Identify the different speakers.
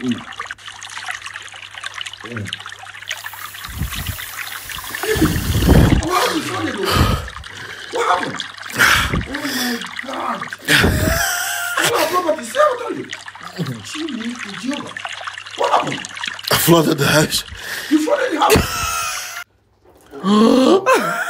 Speaker 1: What happened? Oh my God. What property? Say what are you? What happened?
Speaker 2: I flooded the house.
Speaker 1: You flooded the house?